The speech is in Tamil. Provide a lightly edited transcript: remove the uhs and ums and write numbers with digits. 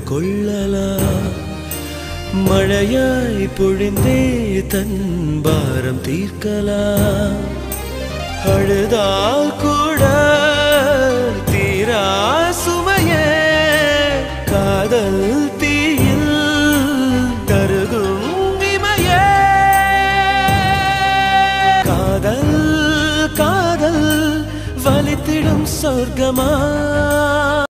கொள்ளலாம் மழையாய் பொழிந்தே தன் பாரம் தீர்க்கலாம் அழுதால் கூட தீரா சுமையே காதல் தீயில் கருகும் இமையே காதல் காதல் வலித்திடும் சொர்க்கமா